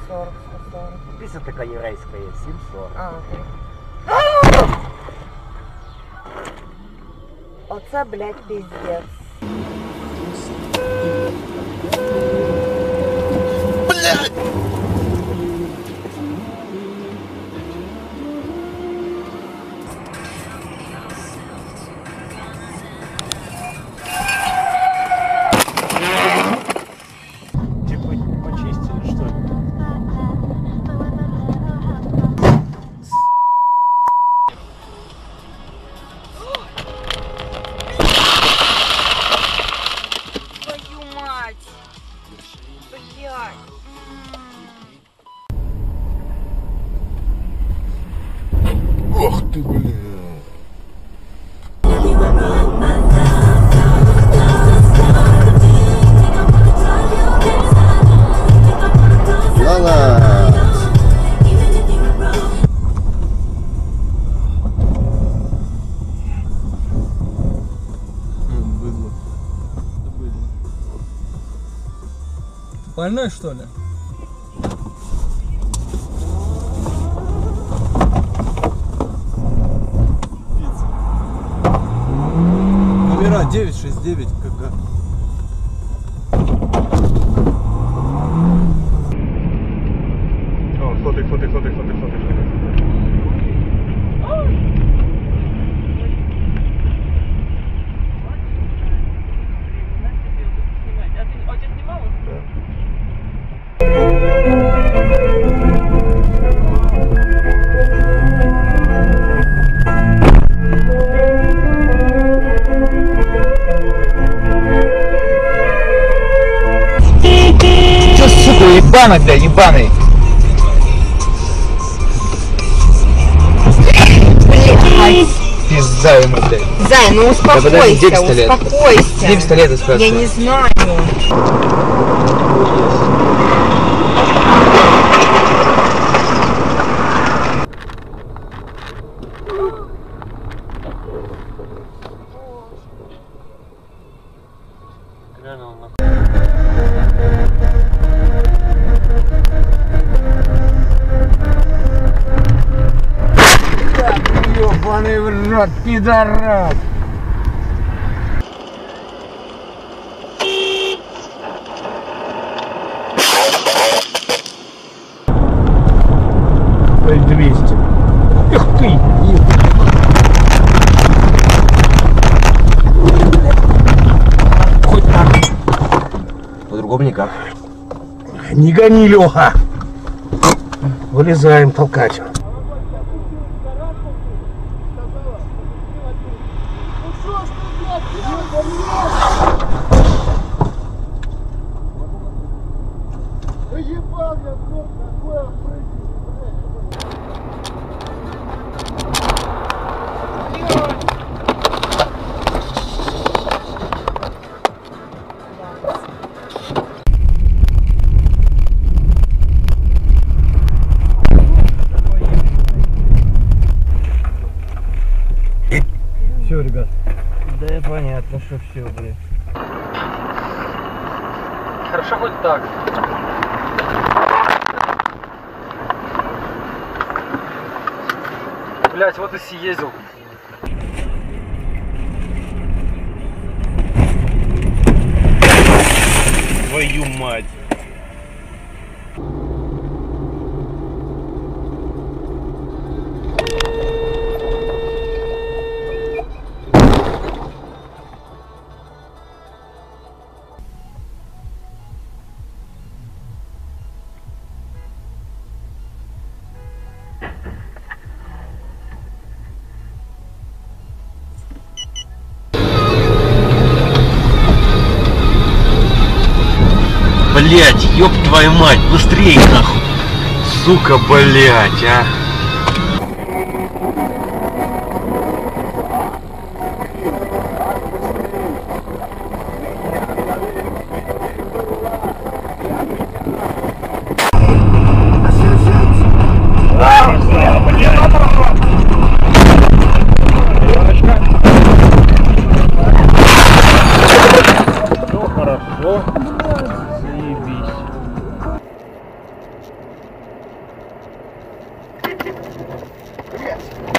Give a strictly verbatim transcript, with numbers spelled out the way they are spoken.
сорок, сто сорок. Після така єврейська є, сім сорок. А, окей. Оце, блядь, пиздец. Блядь! Типа почистили, что ли? Твою мать! Блядь! Ох ты, блядь! Больной, что ли? Номера девять шесть девять КГ. О, фотик, фотик, фотик, фотик, фотик, фотик. Чё, сука, ебаный, бля, ебаный? Пизда ему, блядь. Зай, ну успокойся, Да, подожди, где пистолет? успокойся. Где пистолет, спрашиваю? Я не знаю. Ёбаный в рот, пидорас! двести. Эх ты! Хоть так. По-другому никак. Не гони, Леха! Вылезаем толкать. Все, ребят. Да понятно, что все, блядь. Хорошо хоть так. Блять, вот и съездил. Твою мать! Блять, ёб твою мать, быстрее нахуй! Сука, блять, а! Ну хорошо. Заебись. Блядь.